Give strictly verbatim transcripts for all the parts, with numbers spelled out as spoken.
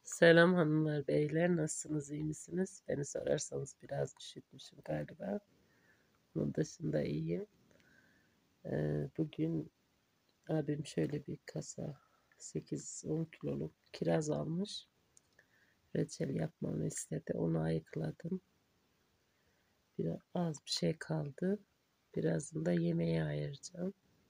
Selam hanımlar, beyler. Nasılsınız, iyi misiniz? Beni sorarsanız biraz üşütmüşüm galiba. Bunun dışında iyiyim. Ee, bugün abim şöyle bir kasa sekiz on kiloluk kiraz almış. Reçel yapmamı istedi. Onu ayıkladım. Biraz az bir şey kaldı. Birazını da yemeğe ayıracağım.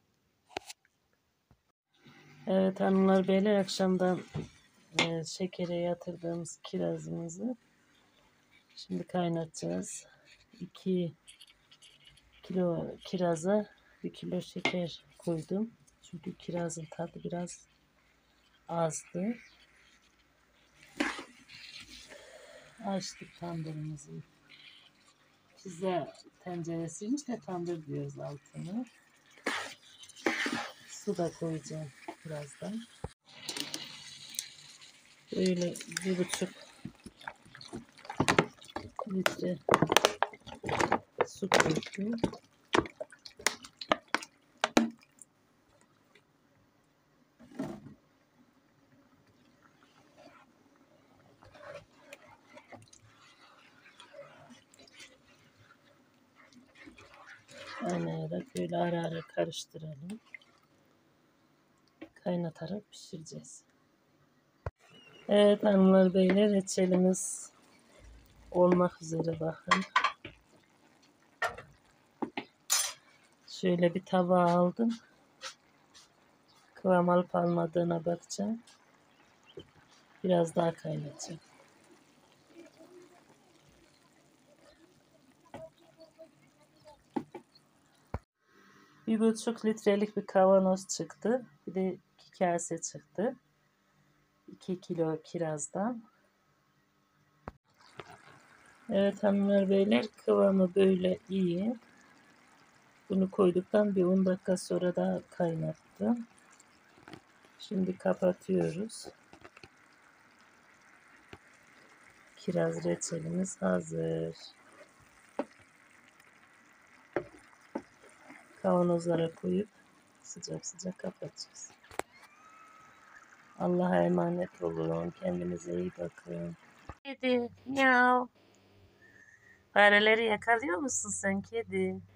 Evet hanımlar, beyler, akşamdan e, şekere yatırdığımız kirazımızı şimdi kaynatacağız. iki kilo kiraza bir kilo şeker koydum. Çünkü kirazın tadı biraz azdı. Açtık tandırımızı. Pizza tenceresiymiş de tandır diyoruz altını. Su da koyacağım birazdan. Böyle bir buçuk litre su koydum. Kaynayarak böyle ara ara karıştıralım. Kaynatarak pişireceğiz. Evet hanımlar beyler, reçelimiz olmak üzere bakın. Şöyle bir tabağa aldım. Kıvam alıp almadığına bakacağım. Biraz daha kaynatacağım. Bir buçuk litrelik bir kavanoz çıktı. Bir de iki kase çıktı. iki kilo kirazdan. Evet hanımlar beyler, kıvamı böyle iyi. Bunu koyduktan bir on dakika sonra daha kaynattım. Şimdi kapatıyoruz. Kiraz reçelimiz hazır. Kavanozlara koyup sıcak sıcak kapatacağız. Allah'a emanet olun. Kendinize iyi bakın. Kedi, miyav. Fareleri yakalıyor musun sen kedi?